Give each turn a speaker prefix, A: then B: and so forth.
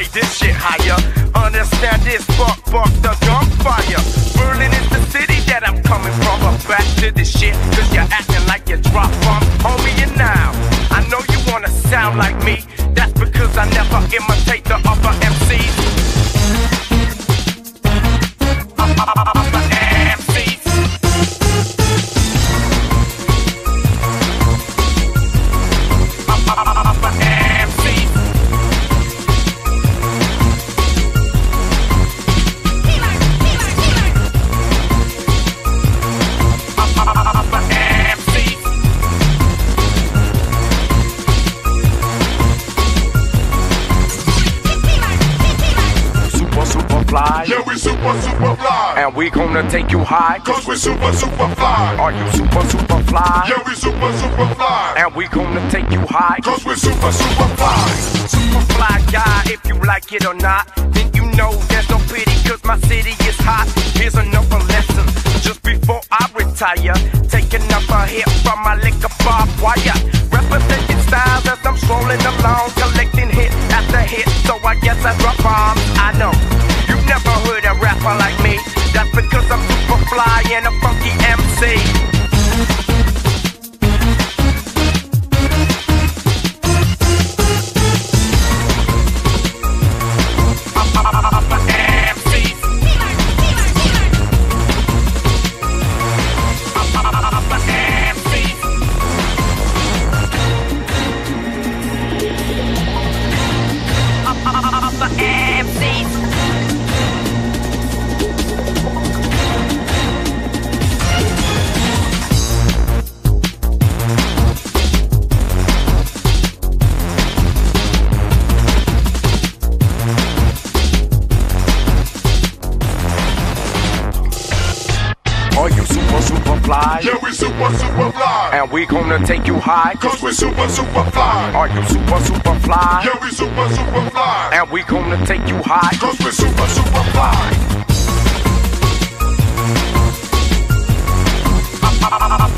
A: this shit higher. Understand this, fuck the gunfire. Berlin is the city that I'm coming from. But back to this shit, cause you're acting like you drop bombs. Homie, and now, I know you wanna sound like me. That's because I never imitate the other MCs.
B: Yeah, we super fly.
A: And we gonna take you high,
B: cause we super fly.
A: Are you super fly?
B: Yeah, we super fly.
A: And we gonna take you high,
B: cause we super fly.
A: Super fly guy, if you like it or not, then you know there's no pity, cause my city is hot. Here's another lesson, just before I retire, take another hit from my liquor barbed wire. Representing styles as I'm strolling along, collecting hit after hit, so I guess I drop bombs. I know you've never heard a rapper like me. That's because I'm super fly and a funky MC. Are you super fly?
B: Yeah, we super fly.
A: And we gonna take you high,
B: cause we super fly.
A: Are you super fly?
B: Yeah, we super fly.
A: And we gonna take you high,
B: cause we super fly.